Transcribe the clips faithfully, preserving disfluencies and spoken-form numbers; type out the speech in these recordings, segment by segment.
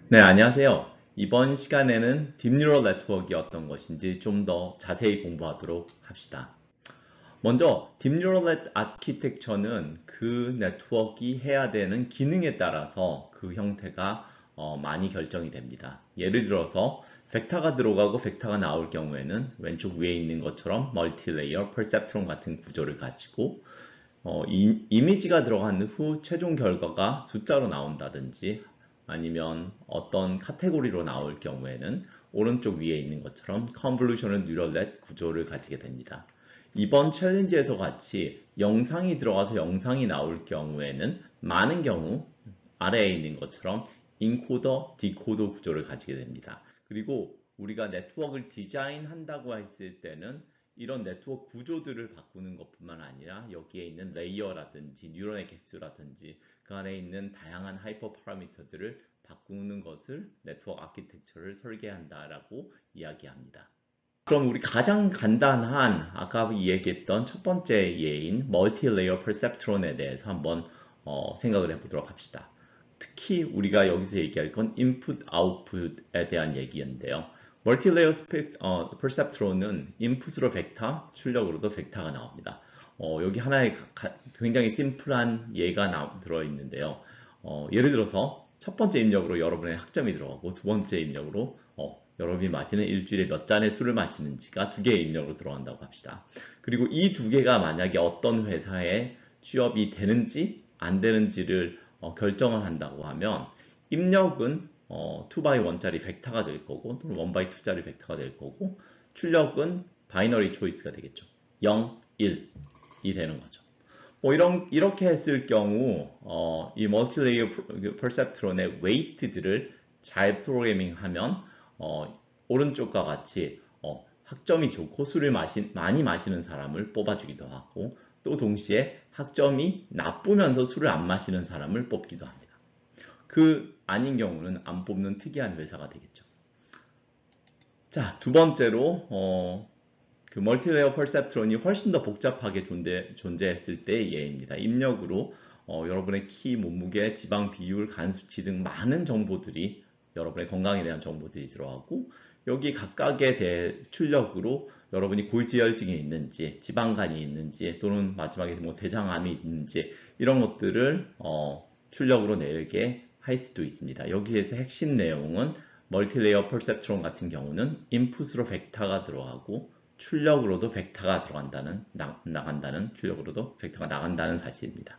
네, 안녕하세요. 이번 시간에는 딥뉴럴 네트워크가 어떤 것인지 좀 더 자세히 공부하도록 합시다. 먼저 딥뉴럴 네트 아키텍처는 그 네트워크가 해야 되는 기능에 따라서 그 형태가 어, 많이 결정이 됩니다. 예를 들어서 벡터가 들어가고 벡터가 나올 경우에는 왼쪽 위에 있는 것처럼 멀티레이어, 퍼셉트론 같은 구조를 가지고 어, 이, 이미지가 들어간 후 최종 결과가 숫자로 나온다든지 아니면 어떤 카테고리로 나올 경우에는 오른쪽 위에 있는 것처럼 컨볼루셔널 뉴럴 넷 구조를 가지게 됩니다. 이번 챌린지에서 같이 영상이 들어가서 영상이 나올 경우에는 많은 경우 아래에 있는 것처럼 인코더, 디코더 구조를 가지게 됩니다. 그리고 우리가 네트워크를 디자인한다고 했을 때는 이런 네트워크 구조들을 바꾸는 것뿐만 아니라 여기에 있는 레이어라든지 뉴런의 개수라든지 그 안에 있는 다양한 하이퍼 파라미터들을 바꾸는 것을 네트워크 아키텍처를 설계한다라고 이야기합니다. 그럼 우리 가장 간단한 아까 얘기했던 첫 번째 예인 멀티레이어 퍼셉트론에 대해서 한번 어, 생각을 해보도록 합시다. 특히 우리가 여기서 얘기할 건 인풋 아웃풋에 대한 얘기인데요. 멀티레이어 어, 퍼셉트론은 인풋으로 벡터, 출력으로도 벡터가 나옵니다. 어, 여기 하나의 가, 굉장히 심플한 예가 나, 들어있는데요. 어, 예를 들어서 첫 번째 입력으로 여러분의 학점이 들어가고 두 번째 입력으로 어, 여러분이 마시는 일주일에 몇 잔의 술을 마시는지가 두 개의 입력으로 들어간다고 합시다. 그리고 이 두 개가 만약에 어떤 회사에 취업이 되는지 안 되는지를 어, 결정을 한다고 하면 입력은 어, 이 바이 일짜리 벡터가 될 거고 또는 일 바이 이짜리 벡터가 될 거고 출력은 바이너리 초이스가 되겠죠. 영, 일이 되는 거죠. 뭐 이런 이렇게 했을 경우 어, 이 멀티레이어 퍼셉트론의 웨이트들을 잘 프로그래밍하면 어, 오른쪽과 같이 어, 학점이 좋고 술을 마시, 많이 마시는 사람을 뽑아주기도 하고 또 동시에 학점이 나쁘면서 술을 안 마시는 사람을 뽑기도 합니다. 그 아닌 경우는 안 뽑는 특이한 회사가 되겠죠. 자, 두 번째로 어, 그 멀티레이어 퍼셉트론이 훨씬 더 복잡하게 존재, 존재했을 때의 예입니다. 입력으로 어, 여러분의 키, 몸무게, 지방 비율, 간 수치 등 많은 정보들이 여러분의 건강에 대한 정보들이 들어가고 여기 각각에 대해 출력으로 여러분이 고지혈증이 있는지, 지방간이 있는지 또는 마지막에 뭐 대장암이 있는지 이런 것들을 어, 출력으로 내게 할 수도 있습니다. 여기에서 핵심 내용은 멀티레이어 퍼셉트론 같은 경우는 인풋으로 벡터가 들어가고 출력으로도 벡터가 들어간다는 나, 나간다는 출력으로도 벡터가 나간다는 사실입니다.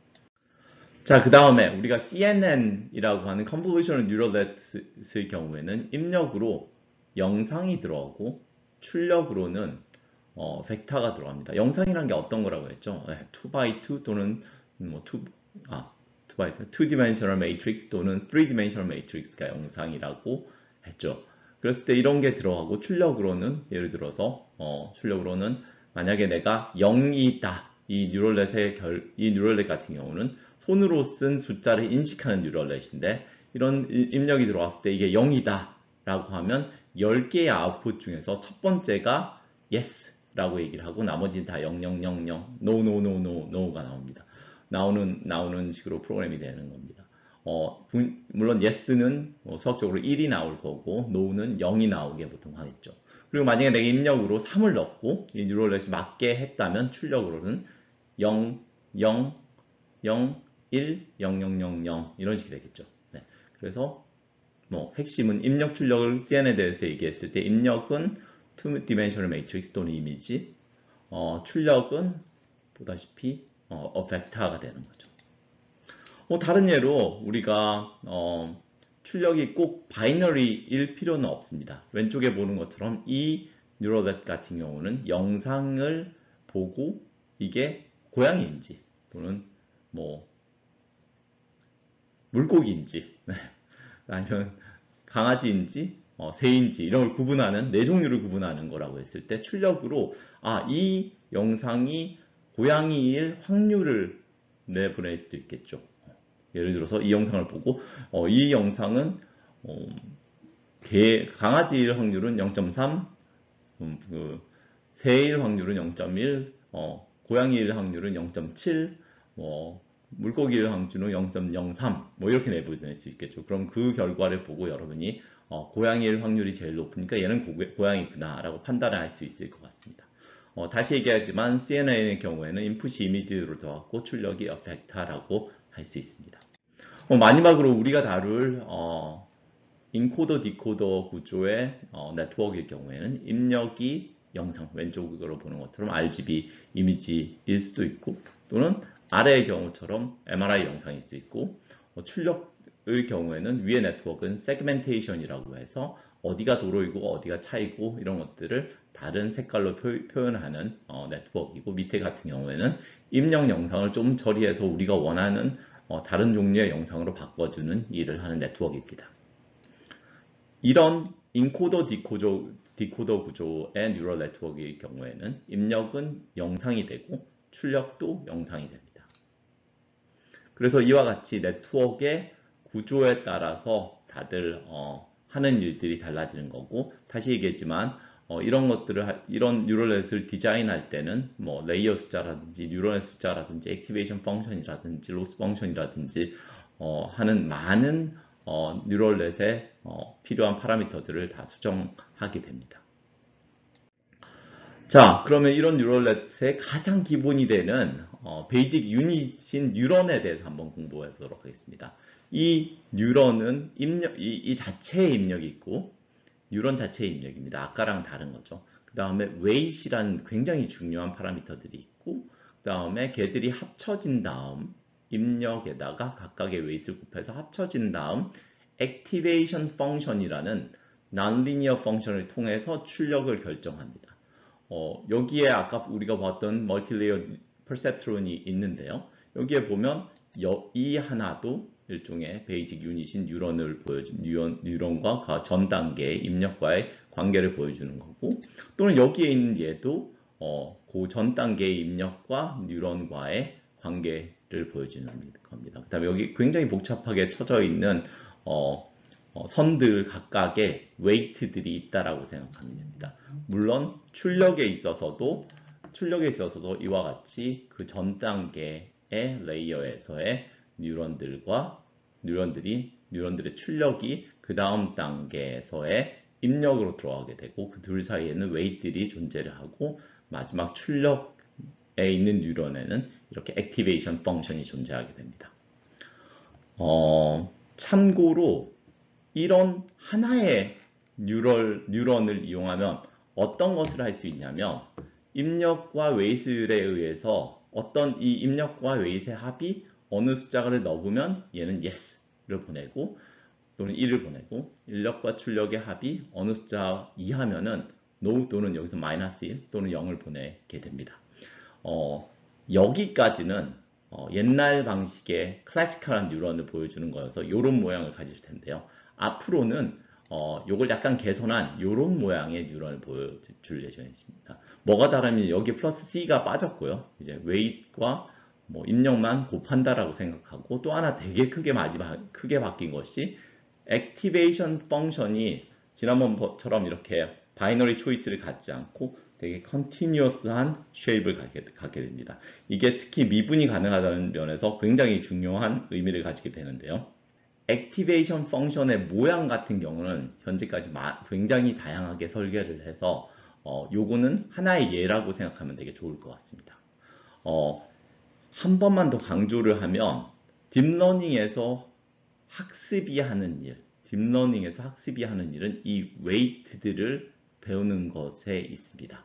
자, 그 다음에 우리가 씨엔엔이라고 하는 Convolutional Neural Net의 경우에는 입력으로 영상이 들어오고 출력으로는 어, 벡터가 들어갑니다. 영상이라는 게 어떤 거라고 했죠? 네, 투 바이 투 또는 뭐 투, 아, 투 바이 투, 투 디멘셔널 매트릭스 또는 쓰리 디멘셔널 매트릭스가 영상이라고 했죠. 그랬을 때 이런 게 들어가고 출력으로는 예를 들어서 어, 출력으로는 만약에 내가 영이다. 이 뉴럴넷의 결, 이 뉴럴넷 같은 경우는 손으로 쓴 숫자를 인식하는 뉴럴넷인데 이런 입력이 들어왔을 때 이게 영이다 라고 하면 열 개의 아웃풋 중에서 첫 번째가 yes 라고 얘기를 하고 나머지는 다 영영영영 no no no no no가 나옵니다. 나오는 나오는 식으로 프로그램이 되는 겁니다. 어, 물론 yes는 뭐 수학적으로 일이 나올 거고 no는 영이 나오게 보통 하겠죠. 그리고 만약에 내가 입력으로 삼을 넣고 이 뉴럴넷이 맞게 했다면 출력으로는 영, 영, 영, 일, 영, 영, 영, 영 이런 식이 되겠죠. 네. 그래서 뭐 핵심은 입력 출력을 씨엔에 대해서 얘기했을 때 입력은 투 디멘셔널 매트릭스 또는 이미지, 어, 출력은 보다시피 어, 어, 벡터가 되는 거죠. 뭐 다른 예로 우리가 어, 출력이 꼭 바이너리일 필요는 없습니다. 왼쪽에 보는 것처럼 이 뉴럴넷 같은 경우는 영상을 보고 이게 고양이인지 또는 뭐 물고기인지 아니면 강아지인지 어, 새인지 이런 걸 구분하는 네 종류를 구분하는 거라고 했을 때 출력으로 아, 이 영상이 고양이일 확률을 내보낼 수도 있겠죠. 예를 들어서 이 영상을 보고 어, 이 영상은 어, 개, 강아지일 확률은 영 점 삼, 음, 그, 새일 확률은 영 점 일, 어, 고양이일 확률은 영 점 칠, 뭐 물고기를 항준후 영 점 영삼 뭐 이렇게 내보낼 수 있겠죠. 그럼 그 결과를 보고 여러분이 어, 고양이일 확률이 제일 높으니까 얘는 고, 고양이구나 라고 판단을 할 수 있을 것 같습니다. 어, 다시 얘기하지만 씨엔엔의 경우에는 인풋이 이미지로 들어갔고 출력이 어펙타라고 할 수 있습니다. 어, 마지막으로 우리가 다룰 어, 인코더 디코더 구조의 어, 네트워크일 경우에는 입력이 영상 왼쪽으로 보는 것처럼 알지비 이미지일 수도 있고 또는 아래의 경우처럼 엠알아이 영상일 수 있고 어, 출력의 경우에는 위의 네트워크는 세그멘테이션이라고 해서 어디가 도로이고 어디가 차이고 이런 것들을 다른 색깔로 표, 현하는 어, 네트워크이고 밑에 같은 경우에는 입력 영상을 좀 처리해서 우리가 원하는 어, 다른 종류의 영상으로 바꿔주는 일을 하는 네트워크입니다. 이런 인코더 디코더, 디코더 구조의 뉴럴 네트워크의 경우에는 입력은 영상이 되고 출력도 영상이 됩니다. 그래서 이와 같이 네트워크의 구조에 따라서 다들 어, 하는 일들이 달라지는 거고 다시 얘기했지만 어, 이런 것들을 이런 뉴럴넷을 디자인할 때는 뭐 레이어 숫자라든지 뉴럴넷 숫자라든지 액티베이션 펑션이라든지 로스 펑션이라든지 어, 하는 많은 어, 뉴럴넷에 어, 필요한 파라미터들을 다 수정하게 됩니다. 자, 그러면 이런 뉴럴넷의 가장 기본이 되는 어, 베이직 유닛인 뉴런에 대해서 한번 공부해 보도록 하겠습니다. 이 뉴런은 입력, 이, 이 자체의 입력이 있고 뉴런 자체의 입력입니다. 아까랑 다른 거죠. 그 다음에 웨이트라는 굉장히 중요한 파라미터들이 있고 그 다음에 걔들이 합쳐진 다음 입력에다가 각각의 웨이트를 곱해서 합쳐진 다음 액티베이션 펑션이라는 non-linear 펑션을 통해서 출력을 결정합니다. 어, 여기에 아까 우리가 봤던 멀티레이어 퍼셉트론이 있는데요. 여기에 보면 여, 이 하나도 일종의 베이직 유닛인 뉴런을 보여준 뉴런, 뉴런과 전 단계의 입력과의 관계를 보여주는 거고 또는 여기에 있는 얘도 어, 그 전 단계의 입력과 뉴런과의 관계를 보여주는 겁니다. 그 다음에 여기 굉장히 복잡하게 쳐져 있는 어, 어, 선들 각각의 웨이트들이 있다라고 생각하면 됩니다. 물론 출력에 있어서도 출력에 있어서도 이와 같이 그 전 단계의 레이어에서의 뉴런들과 뉴런들이 뉴런들의 출력이 그 다음 단계에서의 입력으로 들어가게 되고 그 둘 사이에는 웨이트들이 존재를 하고 마지막 출력에 있는 뉴런에는 이렇게 액티베이션 펑션이 존재하게 됩니다. 어, 참고로 이런 하나의 뉴럴, 뉴런을 이용하면 어떤 것을 할 수 있냐면 입력과 웨이트에 의해서 어떤 이 입력과 웨이트의 합이 어느 숫자를 넣으면 얘는 yes를 보내고 또는 일을 보내고 입력과 출력의 합이 어느 숫자 이하면은 no 또는 여기서 마이너스 일 또는 영을 보내게 됩니다. 어, 여기까지는 어, 옛날 방식의 클래시컬한 뉴런을 보여주는 거여서 이런 모양을 가질 텐데요. 앞으로는 어, 요걸 약간 개선한 이런 모양의 뉴런을 보여줄 예정입니다. 뭐가 다르면 여기 플러스 C가 빠졌고요. 이제 웨이트과 뭐 입력만 곱한다라고 생각하고 또 하나 되게 크게 많이 크게 바뀐 것이 액티베이션 펑션이 지난번처럼 이렇게 바이너리 초이스를 갖지 않고 되게 컨티뉴어스한 쉐입을 갖게, 갖게 됩니다. 이게 특히 미분이 가능하다는 면에서 굉장히 중요한 의미를 가지게 되는데요. 액티베이션 펑션의 모양 같은 경우는 현재까지 굉장히 다양하게 설계를 해서 어, 요거는 하나의 예라고 생각하면 되게 좋을 것 같습니다. 어, 한 번만 더 강조를 하면 딥러닝에서 학습이 하는 일, 딥러닝에서 학습이 하는 일은 이 웨이트들을 배우는 것에 있습니다.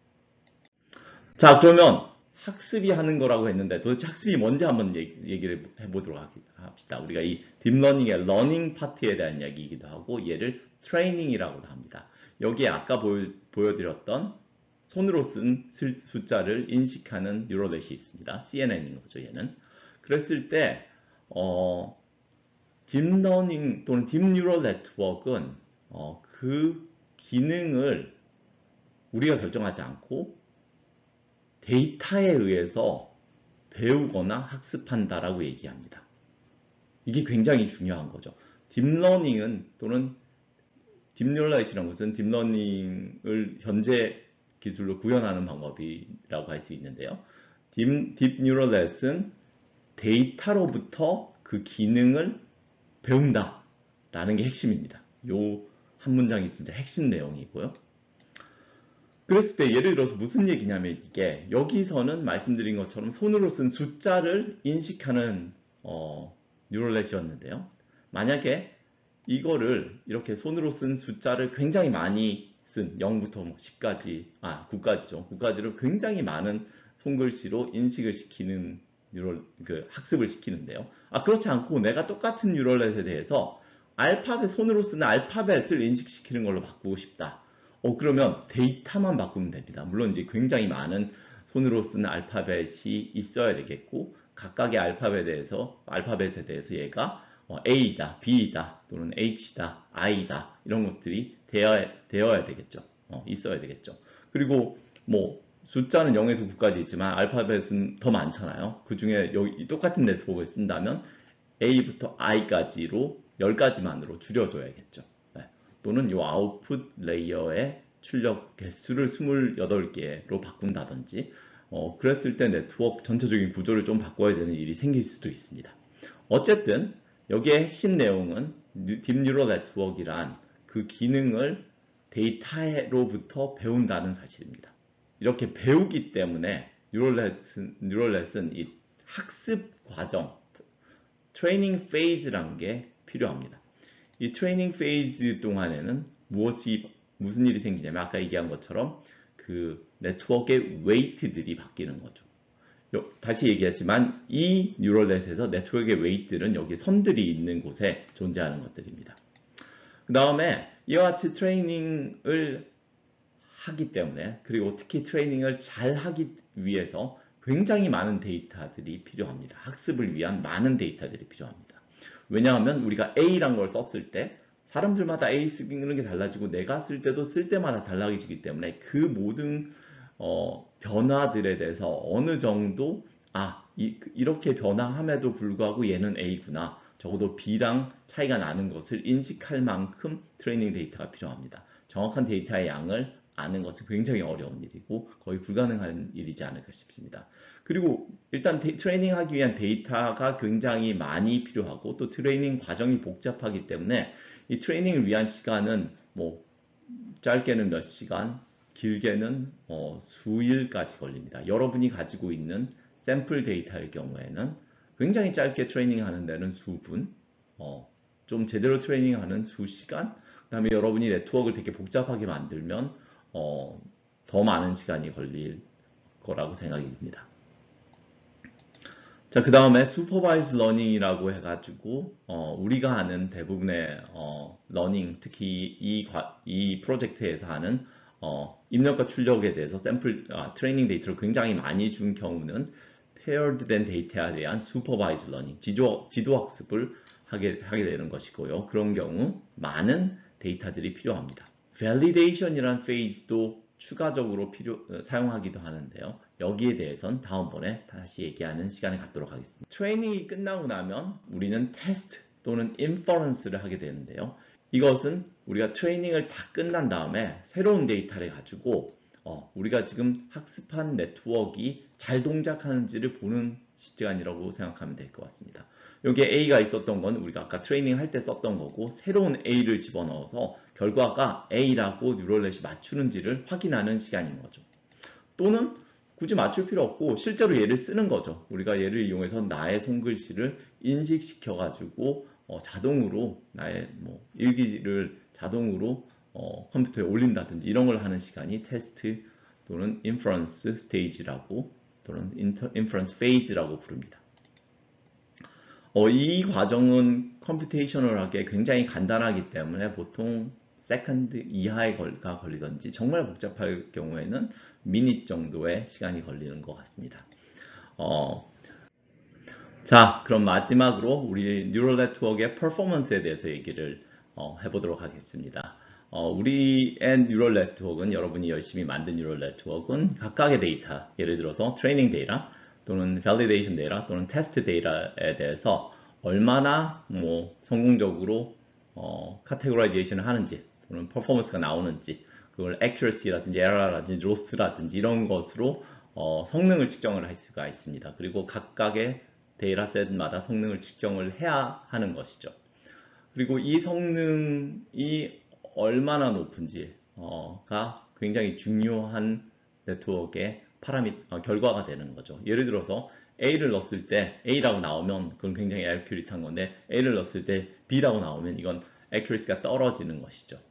자, 그러면 학습이 하는 거라고 했는데 도대체 학습이 뭔지 한번 얘기를 해보도록 합시다. 우리가 이 딥러닝의 러닝 파트에 대한 이야기이기도 하고 얘를 트레이닝이라고도 합니다. 여기에 아까 보여, 보여드렸던 손으로 쓴 숫자를 인식하는 뉴럴넷이 있습니다. 씨엔엔인 거죠, 얘는. 그랬을 때 어, 딥러닝 또는 딥뉴럴 네트워크는 어, 그 기능을 우리가 결정하지 않고 데이터에 의해서 배우거나 학습한다라고 얘기합니다. 이게 굉장히 중요한 거죠. 딥러닝은 또는 딥뉴럴이라는 것은 딥러닝을 현재 기술로 구현하는 방법이라고 할 수 있는데요. 딥, 딥뉴럴넷은 데이터로부터 그 기능을 배운다 라는 게 핵심입니다. 요 한 문장이 진짜 핵심 내용이고요. 그랬을 때 예를 들어서 무슨 얘기냐면 이게 여기서는 말씀드린 것처럼 손으로 쓴 숫자를 인식하는 어, 뉴럴넷이었는데요. 만약에 이거를 이렇게 손으로 쓴 숫자를 굉장히 많이 쓴 영부터 십까지, 아 구까지죠. 구까지를 굉장히 많은 손글씨로 인식을 시키는 뉴럴, 그 학습을 시키는데요. 아 그렇지 않고 내가 똑같은 뉴럴넷에 대해서 알파벳, 손으로 쓰는 알파벳을 인식시키는 걸로 바꾸고 싶다. 어 그러면 데이터만 바꾸면 됩니다. 물론 이제 굉장히 많은 손으로 쓰는 알파벳이 있어야 되겠고 각각의 알파벳에 대해서 알파벳에 대해서 얘가 어, A다, B다, 또는 H다, I다 이런 것들이 되어야, 되어야 되겠죠. 어, 있어야 되겠죠. 그리고 뭐 숫자는 영에서 구까지 있지만 알파벳은 더 많잖아요. 그 중에 여기 똑같은 네트워크를 쓴다면 A부터 I까지로 열 가지만으로 줄여줘야겠죠. 네. 또는 이 아웃풋 레이어의 출력 개수를 이십팔 개로 바꾼다든지 어, 그랬을 때 네트워크 전체적인 구조를 좀 바꿔야 되는 일이 생길 수도 있습니다. 어쨌든 여기에 핵심 내용은 딥뉴럴 네트워크란 그 기능을 데이터로부터 배운다는 사실입니다. 이렇게 배우기 때문에 뉴럴넷은, 뉴럴넷은 이 학습 과정, 트레이닝 페이즈라는 게 필요합니다. 이 트레이닝 페이즈 동안에는 무엇이 무슨 일이 생기냐면 아까 얘기한 것처럼 그 네트워크의 웨이트들이 바뀌는 거죠. 다시 얘기했지만 이 뉴럴넷에서 네트워크의 웨이트는 여기 선들이 있는 곳에 존재하는 것들입니다. 그 다음에 이와 같이 트레이닝을 하기 때문에 그리고 특히 트레이닝을 잘 하기 위해서 굉장히 많은 데이터들이 필요합니다. 학습을 위한 많은 데이터들이 필요합니다. 왜냐하면 우리가 A란 걸 썼을 때 사람들마다 A 쓰는 게 달라지고 내가 쓸 때도 쓸 때마다 달라지기 때문에 그 모든 어, 변화들에 대해서 어느 정도 아 이, 이렇게 변화함에도 불구하고 얘는 A구나 적어도 B랑 차이가 나는 것을 인식할 만큼 트레이닝 데이터가 필요합니다. 정확한 데이터의 양을 아는 것은 굉장히 어려운 일이고 거의 불가능한 일이지 않을까 싶습니다. 그리고 일단 트레이닝하기 위한 데이터가 굉장히 많이 필요하고 또 트레이닝 과정이 복잡하기 때문에 이 트레이닝을 위한 시간은 뭐 짧게는 몇 시간, 길게는 어, 수일까지 걸립니다. 여러분이 가지고 있는 샘플 데이터일 경우에는 굉장히 짧게 트레이닝하는 데는 수분, 어, 좀 제대로 트레이닝하는 수시간, 그 다음에 여러분이 네트워크를 되게 복잡하게 만들면 어, 더 많은 시간이 걸릴 거라고 생각이 듭니다. 자, 그 다음에 슈퍼바이즈 러닝이라고 해가지고 어, 우리가 하는 대부분의 어, 러닝, 특히 이, 과, 이 프로젝트에서 하는 어, 입력과 출력에 대해서 샘플 아, 트레이닝 데이터를 굉장히 많이 준 경우는 paired 된 데이터에 대한 슈퍼바이즈 러닝, 지도, 지도 학습을 하게, 하게 되는 것이고요. 그런 경우 많은 데이터들이 필요합니다. validation이라는 페이지도 추가적으로 필요, 사용하기도 하는데요. 여기에 대해서는 다음번에 다시 얘기하는 시간을 갖도록 하겠습니다. 트레이닝이 끝나고 나면 우리는 테스트 또는 인퍼런스를 하게 되는데요. 이것은 우리가 트레이닝을 다 끝난 다음에 새로운 데이터를 가지고 어, 우리가 지금 학습한 네트워크가 잘 동작하는지를 보는 시간이라고 생각하면 될 것 같습니다. 여기에 A가 있었던 건 우리가 아까 트레이닝 할 때 썼던 거고 새로운 A를 집어넣어서 결과가 A라고 뉴럴넷이 맞추는지를 확인하는 시간인 거죠. 또는 굳이 맞출 필요 없고 실제로 얘를 쓰는 거죠. 우리가 얘를 이용해서 나의 손글씨를 인식시켜 가지고 어, 자동으로 나의 뭐 일기를 자동으로 어, 컴퓨터에 올린다든지 이런 걸 하는 시간이 테스트 또는 인퍼런스 스테이지라고 또는 인퍼런스 페이즈라고 부릅니다. 어, 이 과정은 컴퓨테이셔널하게 굉장히 간단하기 때문에 보통 세컨드 이하가 걸리든지 정말 복잡할 경우에는 미닛 정도의 시간이 걸리는 것 같습니다. 어, 자, 그럼 마지막으로 우리 뉴럴 네트워크의 퍼포먼스에 대해서 얘기를 어, 해보도록 하겠습니다. 어, 우리의 뉴럴 네트워크는 여러분이 열심히 만든 뉴럴 네트워크는 각각의 데이터, 예를 들어서 트레이닝 데이터 또는 밸리데이션 데이터 또는 테스트 데이터에 대해서 얼마나 뭐 성공적으로 어, 카테고라이제이션을 하는지 또는 퍼포먼스가 나오는지 그걸 accuracy라든지 error라든지 loss라든지 이런 것으로 어, 성능을 측정을 할 수가 있습니다. 그리고 각각의 데이터셋마다 성능을 측정을 해야 하는 것이죠. 그리고 이 성능이 얼마나 높은지가 굉장히 중요한 네트워크의 파라미, 어, 결과가 되는 거죠. 예를 들어서 A를 넣었을 때 A라고 나오면 그건 굉장히 accurate한 건데 A를 넣었을 때 B라고 나오면 이건 accuracy가 떨어지는 것이죠.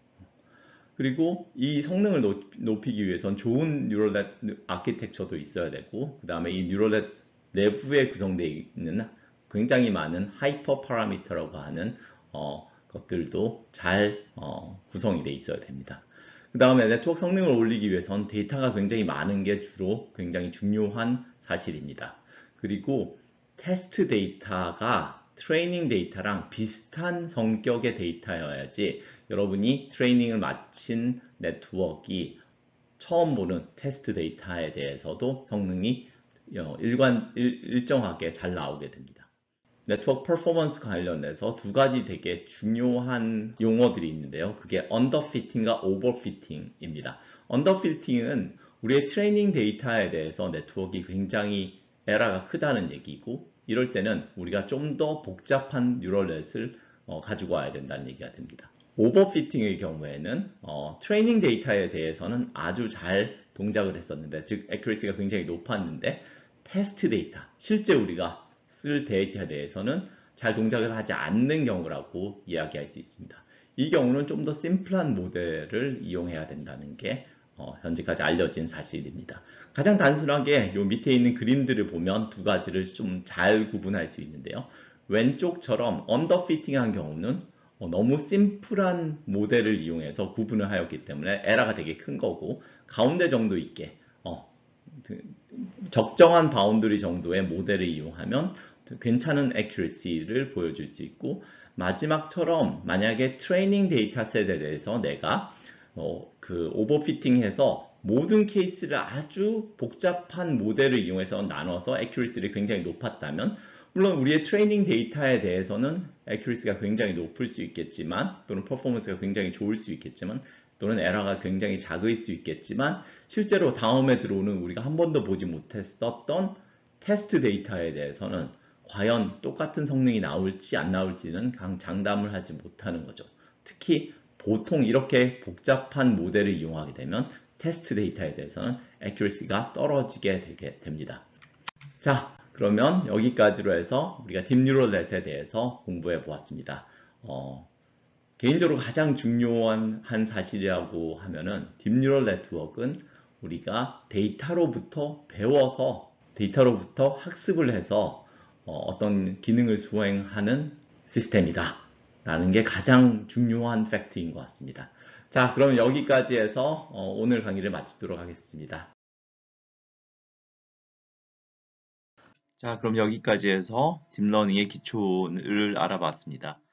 그리고 이 성능을 높이기 위해선 좋은 뉴럴넷 아키텍처도 있어야 되고 그 다음에 이 뉴럴넷 내부에 구성되어 있는 굉장히 많은 하이퍼 파라미터라고 하는 어, 것들도 잘 어, 구성이 되어 있어야 됩니다. 그 다음에 네트워크 성능을 올리기 위해선 데이터가 굉장히 많은 게 주로 굉장히 중요한 사실입니다. 그리고 테스트 데이터가 트레이닝 데이터랑 비슷한 성격의 데이터여야지 여러분이 트레이닝을 마친 네트워크가 처음 보는 테스트 데이터에 대해서도 성능이 일관, 일, 일정하게 잘 나오게 됩니다. 네트워크 퍼포먼스 관련해서 두 가지 되게 중요한 용어들이 있는데요. 그게 언더피팅과 오버피팅입니다. 언더피팅은 우리의 트레이닝 데이터에 대해서 네트워크가 굉장히 에러가 크다는 얘기고 이럴 때는 우리가 좀 더 복잡한 뉴럴넷을 어, 가지고 와야 된다는 얘기가 됩니다. 오버피팅의 경우에는 어, 트레이닝 데이터에 대해서는 아주 잘 동작을 했었는데 즉 액큐러시가 굉장히 높았는데 테스트 데이터, 실제 우리가 쓸 데이터에 대해서는 잘 동작을 하지 않는 경우라고 이야기할 수 있습니다. 이 경우는 좀 더 심플한 모델을 이용해야 된다는 게 어, 현재까지 알려진 사실입니다. 가장 단순하게 요 밑에 있는 그림들을 보면 두 가지를 좀 잘 구분할 수 있는데요. 왼쪽처럼 언더피팅한 경우는 어, 너무 심플한 모델을 이용해서 구분을 하였기 때문에 에러가 되게 큰 거고 가운데 정도 있게 어, 적정한 바운더리 정도의 모델을 이용하면 괜찮은 accuracy를 보여줄 수 있고 마지막처럼 만약에 트레이닝 데이터셋에 대해서 내가 어, 그 오버피팅해서 모든 케이스를 아주 복잡한 모델을 이용해서 나눠서 accuracy를 굉장히 높았다면 물론 우리의 트레이닝 데이터에 대해서는 accuracy가 굉장히 높을 수 있겠지만 또는 퍼포먼스가 굉장히 좋을 수 있겠지만 또는 에러가 굉장히 작을 수 있겠지만 실제로 다음에 들어오는 우리가 한 번도 보지 못했었던 테스트 데이터에 대해서는 과연 똑같은 성능이 나올지 안 나올지는 장담을 하지 못하는 거죠. 특히 보통 이렇게 복잡한 모델을 이용하게 되면 테스트 데이터에 대해서는 accuracy가 떨어지게 되게 됩니다. 자, 그러면 여기까지로 해서 우리가 딥뉴럴넷에 대해서 공부해 보았습니다. 어, 개인적으로 가장 중요한 한 사실이라고 하면은 딥뉴럴 네트워크는 우리가 데이터로부터 배워서 데이터로부터 학습을 해서 어, 어떤 기능을 수행하는 시스템이다 라는 게 가장 중요한 팩트인 것 같습니다. 자, 그럼 여기까지 해서 어, 오늘 강의를 마치도록 하겠습니다. 자, 그럼 여기까지 해서 딥러닝의 기초를 알아봤습니다.